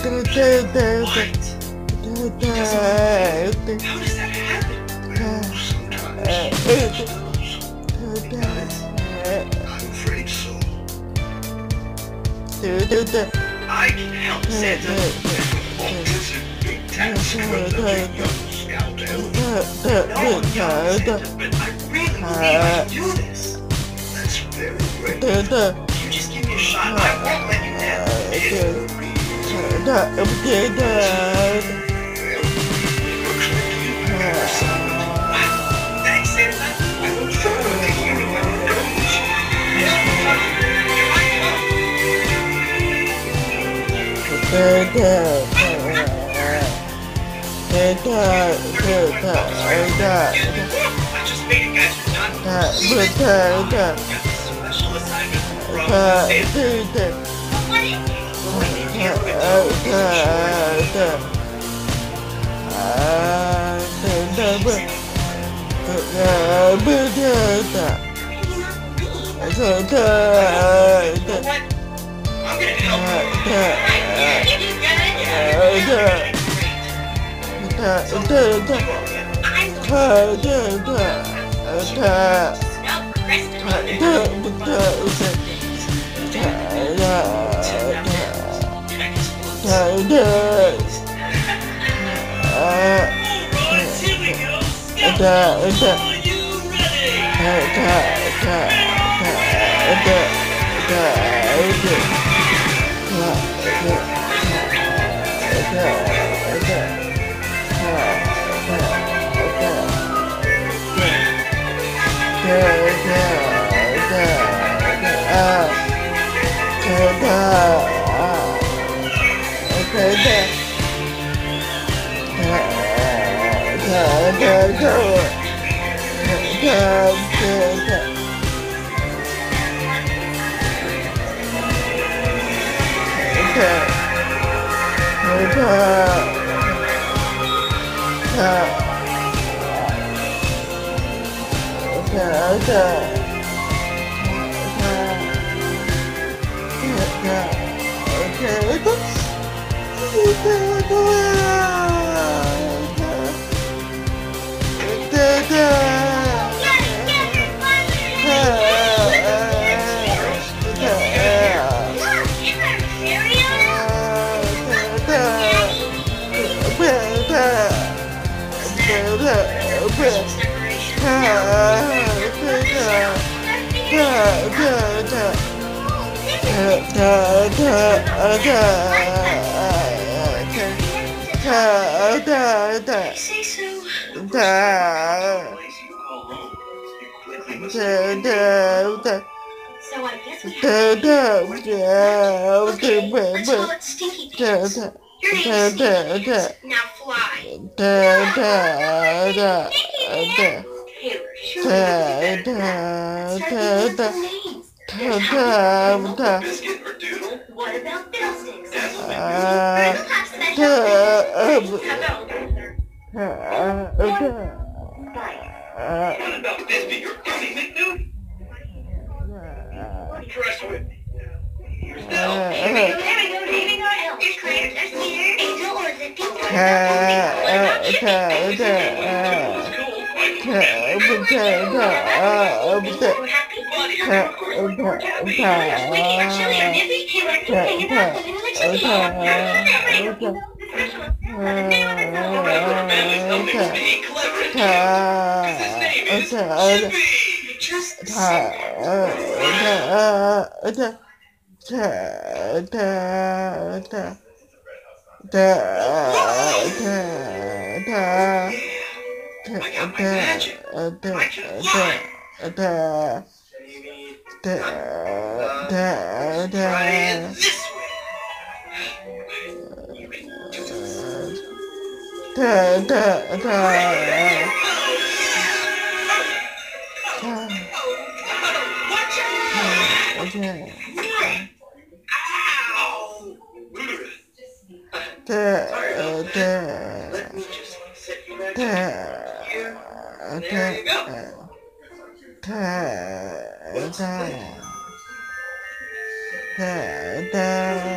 How does that happen? Sometimes. I'm afraid so. I can help Santa. Won't visit big task with the young scout elf. No one knows Santa, but I really believe I can do this. That's very great. You just give me a shot. I won't let you down. Well, it looks like you have something. Wow. Thanks, Santa. I look forward to hearing how it goes. Here I just made it, guys. We're done. Got a special assignment from Santa. What is it? I'm gonna help So I guess we have to let's call it Stinky Pants. Your name is Stinky Pants. Now fly. Taylor, sure. Start thinking of some names. Biscuit or Doodle? What about Fiddlesticks? Dazzle McDoodle? We'll have special How about What about Bisbee or Gummy McNoodle? Trust with me. Here's Bill. Here we go. Naming our elf. Here's Claire. There's Peter. Angel or Zippy. What about Chippy? It's cool. Happy. Buddy. Squeaky or Chili or Nippy. Hey, we're hanging out. Living in the chili bar. Being clever and cute. Because his name is Chippy. Just I got my magic. I can fly. Try it this way. You can do Let me just set you back here. There you go. Looks good.